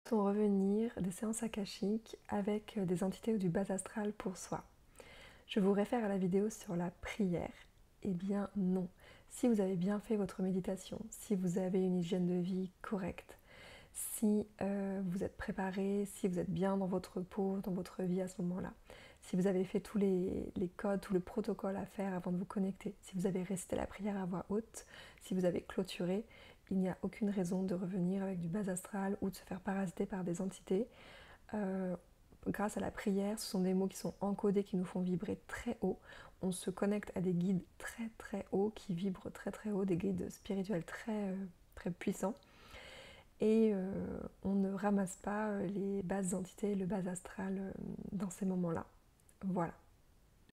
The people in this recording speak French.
Peut-on revenir des séances akashiques avec des entités ou du bas astral pour soi? Je vous réfère à la vidéo sur la prière. Eh bien non. Si vous avez bien fait votre méditation, si vous avez une hygiène de vie correcte, si vous êtes préparé, si vous êtes bien dans votre peau, dans votre vie à ce moment-là, si vous avez fait tous les codes, tout le protocole à faire avant de vous connecter, si vous avez récité la prière à voix haute, si vous avez clôturé, il n'y a aucune raison de revenir avec du bas astral ou de se faire parasiter par des entités. Euh, Grâce à la prière, ce sont des mots qui sont encodés, qui nous font vibrer très haut. On se connecte à des guides très très hauts, qui vibrent très très haut, des guides spirituels très puissants. Et on ne ramasse pas les basses entités, le bas astral dans ces moments-là. Voilà.